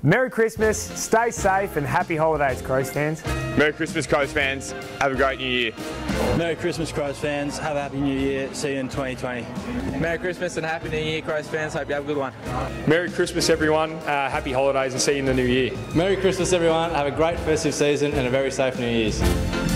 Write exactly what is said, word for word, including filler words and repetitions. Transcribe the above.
Merry Christmas, stay safe and happy holidays, Crows fans. Merry Christmas, Crows fans. Have a great New Year. Merry Christmas, Crows fans. Have a happy New Year. See you in twenty twenty. Merry Christmas and Happy New Year, Crows fans. Hope you have a good one. Merry Christmas, everyone. Uh, happy holidays and see you in the new year. Merry Christmas, everyone. Have a great festive season and a very safe New Year's.